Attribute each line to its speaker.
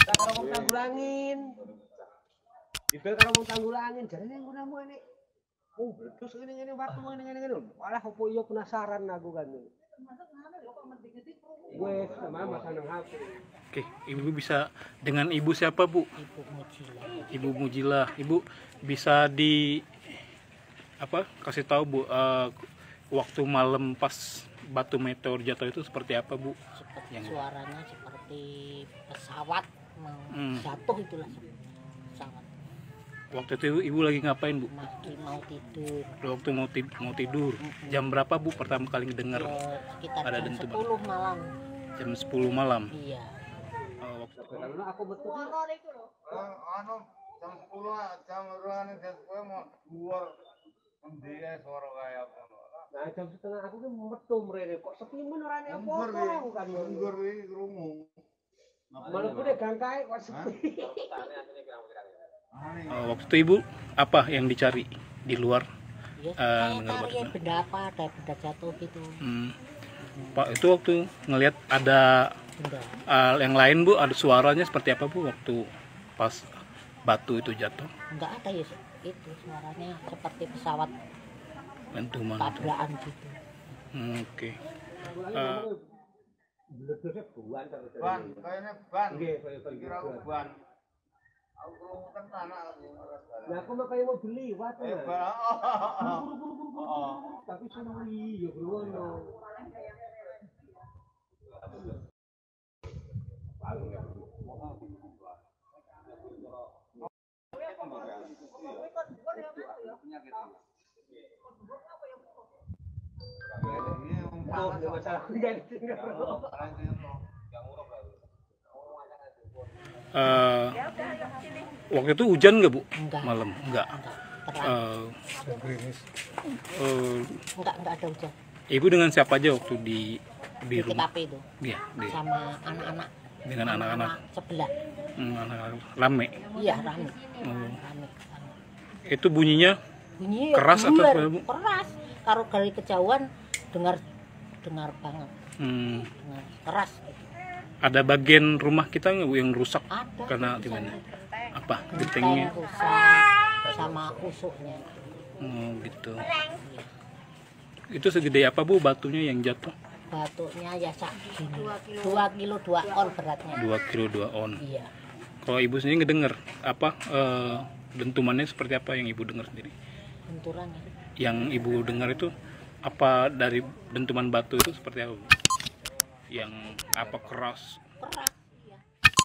Speaker 1: Kalau mau tanggulangin. Dibel kalau mau tanggulangin, jarene nggunamu ini. Oh, terus ini waktu ini. Malah opo iya penasaran aku kan. Wes, sama seneng aku.
Speaker 2: Oke, Ibu bisa dengan Ibu siapa, Bu?
Speaker 3: Ibu Mujila.
Speaker 2: Ibu Mujila. Ibu bisa kasih tahu, Bu, waktu malam pas batu meteor jatuh itu seperti apa, Bu?
Speaker 3: Seperti suaranya seperti pesawat mau jatuh itulah pesawat.
Speaker 2: Waktu itu Ibu lagi ngapain, Bu?
Speaker 3: Masih mau tidur.
Speaker 2: Waktu mau tidur. Jam berapa, Bu, pertama kali dengar
Speaker 3: Sekitar
Speaker 2: ada
Speaker 3: jam
Speaker 2: dentuman?
Speaker 3: 10 malam.
Speaker 2: Jam 10 malam.
Speaker 3: Iya.
Speaker 1: Karena aku betul.
Speaker 4: Anu jam 10 jam 2 jam 10 mau luar mendia suara kayak apa.
Speaker 1: Nah, jam setengah aku kan metu mrene kok sepi men orane apa aku kan.
Speaker 4: Nggur iki krungu.
Speaker 1: Malah kuwi gang kae kok sepi.
Speaker 2: Waktu itu Ibu apa yang dicari di luar?
Speaker 3: Ya,
Speaker 2: dengar
Speaker 3: cari benda apa, ada benda jatuh gitu.
Speaker 2: Pak, itu waktu ngelihat ada
Speaker 3: Benda.
Speaker 2: yang lain, Bu, ada suaranya seperti apa, Bu, waktu pas batu itu jatuh?
Speaker 3: Enggak ada ya itu suaranya seperti pesawat
Speaker 2: Dentuman.
Speaker 3: tabrakan gitu.
Speaker 2: Oke.
Speaker 1: Bledosnya buan terus.
Speaker 4: Ban, kayaknya ban.
Speaker 1: Nggih, kaya
Speaker 4: Kira aku ban. Aku krungu tenan aku.
Speaker 1: Nah, aku mau kayak mau beli liwat
Speaker 4: Eh,
Speaker 1: Mas.
Speaker 4: ban.
Speaker 1: Tapi suwi ya ngono. Oh, masalah hujan.
Speaker 2: Waktu itu hujan nggak, Bu?
Speaker 3: Enggak.
Speaker 2: Malam? Enggak.
Speaker 3: Terang. Enggak ada hujan.
Speaker 2: Ibu dengan siapa aja waktu di
Speaker 3: Di
Speaker 2: rumah?
Speaker 3: TKP itu
Speaker 2: Iya,
Speaker 3: sama anak-anak.
Speaker 2: dengan anak-anak.
Speaker 3: Sebelah.
Speaker 2: Anak-anak rame.
Speaker 3: Iya, rame.
Speaker 2: Oh.
Speaker 3: Rame.
Speaker 2: Itu bunyinya
Speaker 3: Bunyi
Speaker 2: keras atau
Speaker 3: buar,
Speaker 2: apa, Bu?
Speaker 3: keras. Kalau dari kejauhan dengar banget. Dengar keras gitu.
Speaker 2: ada bagian rumah kita nggak, Bu, yang rusak
Speaker 3: Ada.
Speaker 2: karena gimana? Apa?
Speaker 3: Genteng
Speaker 2: Gentengnya?
Speaker 3: rusak sama usuknya.
Speaker 2: Oh, gitu. Itu segede apa, Bu, batunya yang jatuh?
Speaker 3: Batunya ya sak gini. 2 kilo 2 on beratnya.
Speaker 2: 2 kilo 2 on.
Speaker 3: Iya.
Speaker 2: Kalau Ibu sendiri ngedenger apa dentumannya seperti apa yang Ibu dengar sendiri?
Speaker 3: Benturannya.
Speaker 2: Yang Ibu dengar itu apa dari dentuman batu itu seperti apa, Bu? Yang apa keras?
Speaker 3: Keras